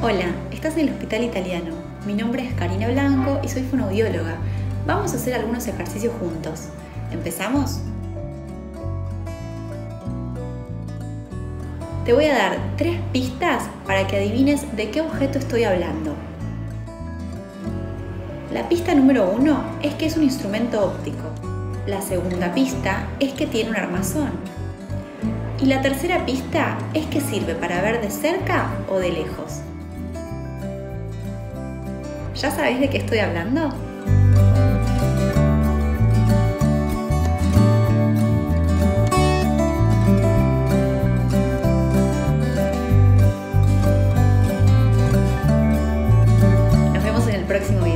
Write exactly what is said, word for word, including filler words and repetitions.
Hola, estás en el Hospital Italiano. Mi nombre es Karina Blanco y soy fonoaudióloga. Vamos a hacer algunos ejercicios juntos. ¿Empezamos? Te voy a dar tres pistas para que adivines de qué objeto estoy hablando. La pista número uno es que es un instrumento óptico. La segunda pista es que tiene un armazón. Y la tercera pista es que sirve para ver de cerca o de lejos. ¿Ya sabés de qué estoy hablando? Nos vemos en el próximo video.